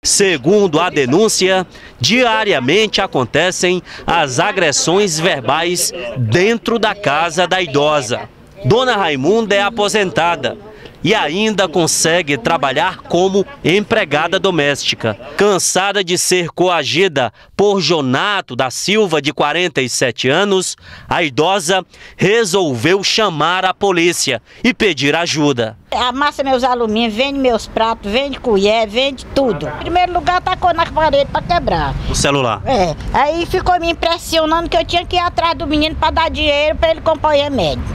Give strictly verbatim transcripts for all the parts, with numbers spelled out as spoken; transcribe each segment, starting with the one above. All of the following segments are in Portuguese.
Segundo a denúncia, diariamente acontecem as agressões verbais dentro da casa da idosa. Dona Raimunda é aposentada e ainda consegue trabalhar como empregada doméstica. Cansada de ser coagida por Jonato da Silva, de quarenta e sete anos, a idosa resolveu chamar a polícia e pedir ajuda. Amassa meus alumínios, vende meus pratos, vende colher, vende tudo. Em primeiro lugar, tacou na parede para quebrar. O celular? É, aí ficou me impressionando que eu tinha que ir atrás do menino para dar dinheiro para ele comprar o remédio.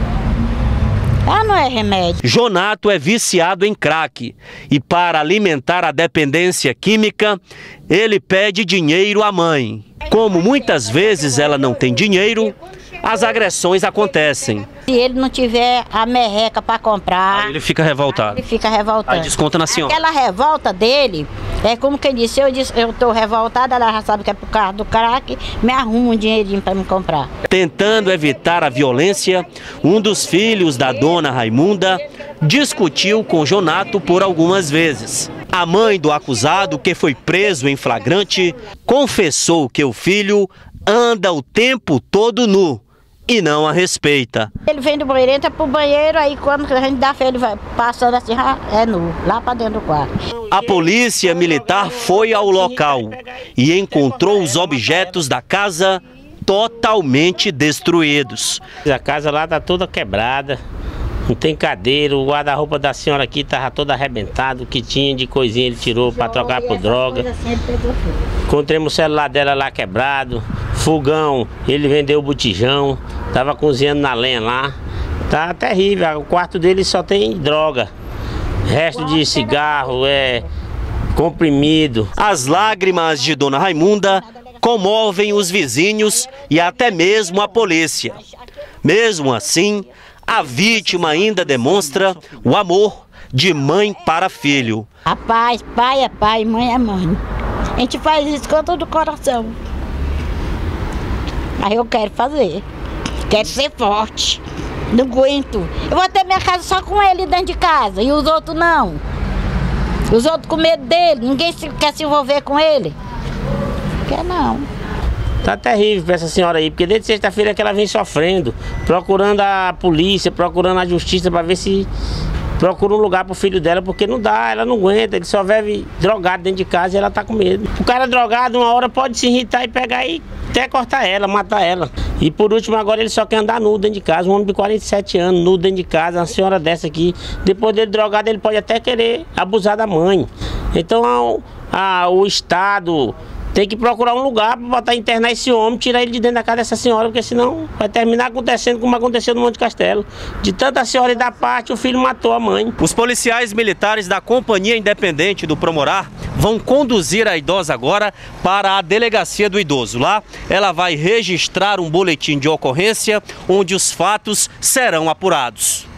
Ah, não é remédio. Jonato é viciado em crack e, para alimentar a dependência química, ele pede dinheiro à mãe. Como muitas vezes ela não tem dinheiro, as agressões acontecem. Se ele não tiver a merreca para comprar... Aí ele fica revoltado. Ele fica revoltado. Aí desconta na senhora. Aquela revolta dele, é como quem disse, eu disse, eu tô revoltada, ela já sabe que é por causa do crack, me arruma um dinheirinho para me comprar. Tentando evitar a violência, um dos filhos da dona Raimunda discutiu com Jonato por algumas vezes. A mãe do acusado, que foi preso em flagrante, confessou que o filho anda o tempo todo nu e não a respeita. Ele vem do banheiro, entra pro banheiro, aí quando a gente dá fé, ele vai passando assim, é nu, lá para dentro do quarto. A polícia militar foi ao local e encontrou os objetos da casa totalmente destruídos. A casa lá tá toda quebrada, não tem cadeira, o guarda-roupa da senhora aqui tava todo arrebentado, o que tinha de coisinha ele tirou para trocar por droga. Encontramos o celular dela lá quebrado, fogão, ele vendeu o botijão, tava cozinhando na lenha lá. Tá terrível, o quarto dele só tem droga, resto de cigarro, é comprimido. As lágrimas de dona Raimunda comovem os vizinhos e até mesmo a polícia. Mesmo assim, a vítima ainda demonstra o amor de mãe para filho. A paz, pai é pai, mãe é mãe. A gente faz isso com todo o coração. Mas eu quero fazer. Quero ser forte. Não aguento. Eu vou ter minha casa só com ele dentro de casa e os outros não. Os outros com medo dele. Ninguém quer se envolver com ele. Quer não. Tá terrível pra essa senhora aí, porque desde sexta-feira que ela vem sofrendo, procurando a polícia, procurando a justiça para ver se procura um lugar pro filho dela, porque não dá, ela não aguenta, ele só vive drogado dentro de casa e ela tá com medo. O cara drogado uma hora pode se irritar e pegar e até cortar ela, matar ela. E por último agora ele só quer andar nu dentro de casa, um homem de quarenta e sete anos, nu dentro de casa, uma senhora dessa aqui, depois dele drogado ele pode até querer abusar da mãe. Então a, a, o Estado tem que procurar um lugar para botar internar esse homem, tirar ele de dentro da casa dessa senhora, porque senão vai terminar acontecendo como aconteceu no Monte Castelo. De tanta senhora e da parte, o filho matou a mãe. Os policiais militares da Companhia Independente do Promorar vão conduzir a idosa agora para a delegacia do idoso. Lá, ela vai registrar um boletim de ocorrência onde os fatos serão apurados.